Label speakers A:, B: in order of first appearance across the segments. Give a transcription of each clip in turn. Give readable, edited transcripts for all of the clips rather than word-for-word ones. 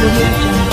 A: Audio Jungle.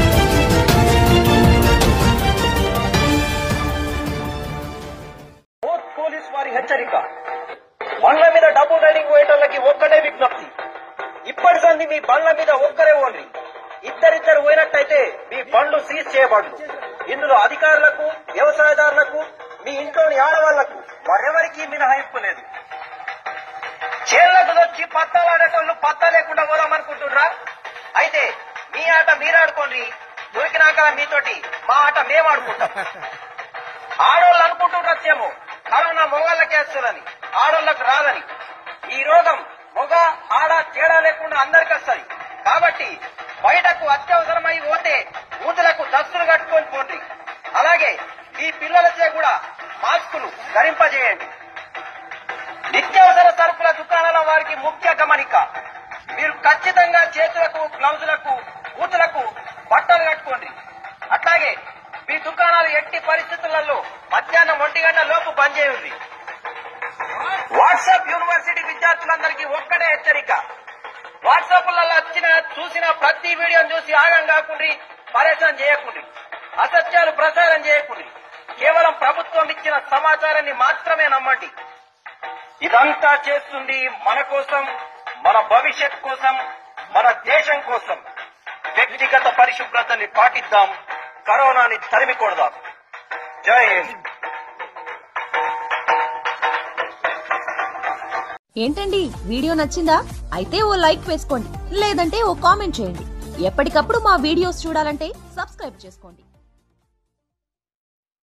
B: Police వారి హెచ్చరిక. బండ్ల మీద డబ్బు రైడింగ్ పోయేటోళ్ళకి ఒక్కటే విజ్ఞప్తి. ఇప్పటి సంది మీ బండ్ల మీద ఒక్కరే ఓన్రి. ఇద్దరిద్దరు పోయినట్టయితే మీ బండ్లు సీజ్ చేయబడు. ఇందులో అధికారులకు, వ్యవసాయదారులకు, మీ ఇంట్లోని ఆడవాళ్లకు మరెవరికీ మినహాయింపు లేదు. చేళ్లకు వచ్చి పత్తాలాడేటోళ్ళు పత్తా లేకుండా పోదామనుకుంటున్నారా? అయితే మీ ఆట మీరాడుకోండి. దొరికినాక మీతోటి మా ఆట మేమాడుకుంటాం. ఆడోళ్ళు అనుకుంటుండొచ్చేమో కరోనా మొగాళ్ళకే వస్తుందని, ఆడోళ్లకు రాదని. ఈ రోగం మొగ ఆడ తేడా లేకుండా అందరికి వస్తుంది. కాబట్టి బయటకు అత్యవసరమై పోతే ఊతులకు దస్తులు కట్టుకొని పోండి. అలాగే మీ పిల్లలచే కూడా మాస్కులు ధరింపజేయండి. నిత్యావసర సరుకుల దుకాణాల వారికి ముఖ్య గమనిక. మీరు ఖచ్చితంగా చేతులకు, గ్లౌజులకు, ఊతులకు బట్టలు కట్టుకోండి. అట్లాగే మీ దుకాణాలు ఎట్టి పరిస్థితులలో మధ్యాహ్నం 1 గంటల లోపు బంద్ చేయండి. వాట్సాప్ యూనివర్సిటీ విద్యార్థులందరికీ ఒక్కడే హెచ్చరిక. వాట్సాప్లలో చూసిన ప్రతి వీడియోను చూసి ఆగం కాకుండా పరేషాన్ చేయకండి. అసత్యాలు ప్రచారం చేయకండి. కేవలం ప్రభుత్వం ఇచ్చిన సమాచారాన్ని మాత్రమే నమ్మండి. ఇదంతా చేస్తుంది మన కోసం, మన భవిష్యత్ కోసం, మన దేశం కోసం. వ్యక్తిగత పరిశుభ్రతని పాటిద్దాం, కరోనాని తరిమి కొడదాం. జై హింద్.
C: ఏంటండి వీడియో నచ్చిందా? అయితే ఓ లైక్ వేసుకోండి, లేదంటే ఓ కామెంట్ చేయండి. ఎప్పటికప్పుడు మా వీడియోస్ చూడాలంటే సబ్స్క్రైబ్ చేసుకోండి.